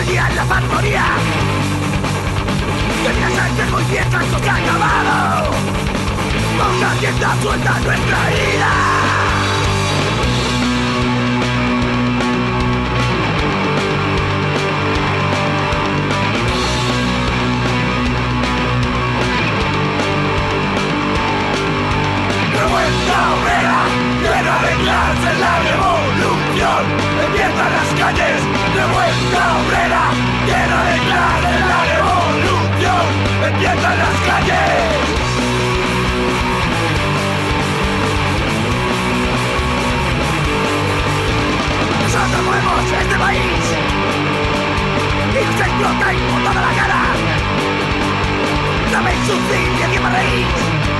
día en la armonía. Que la sangre muy vieja esto se ha acabado. Ponga rienda suelta a nuestra ira. Revuelta obrera, quiere arreglarse la revolución. Empieza en las calles, revuelta obrera, quiere arreglarse la revolución. Empieza en las calles. Nosotros movemos este país y se explota por toda la cara. Sabéis sufrir y encima reís.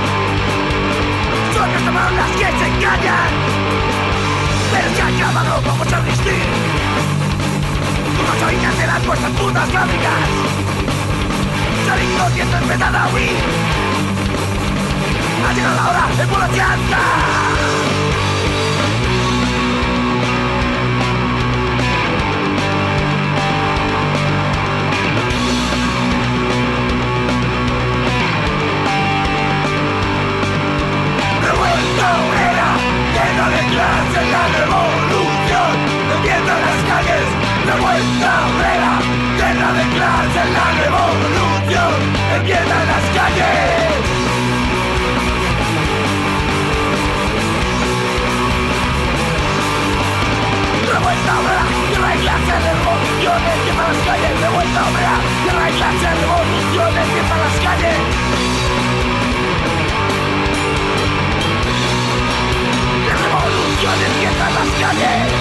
Son nuestras manos las que se engañan, pero se ha acabado con vuestro resistir. Tus gasolina serán vuestras putas fábricas. Salid corriendo, empezad a huir. Ha llegado la hora, el pueblo se anda. Declararse la revolución, empieza en las calles, revuelta obrera, quiera declararse la revolución, empieza en las calles. Revuelta obrera, quiera declararse revolución, empieza en las calles, revuelta obrera, quiera declararse revolución, empieza en las calles. La revolución empieza en las calles.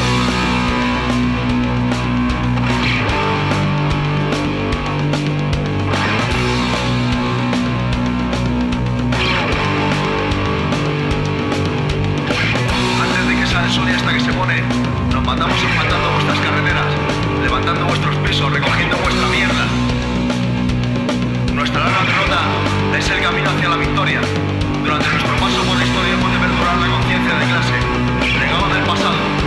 Antes de que sale el sol y hasta que se pone, nos mandamos asfaltando vuestras carreteras, levantando vuestros pisos, recogiendo vuestra mierda. Nuestra larga derrota es el camino hacia la victoria. Durante nuestro paso por la historia hemos de perdurar la conciencia de clase, legado del pasado.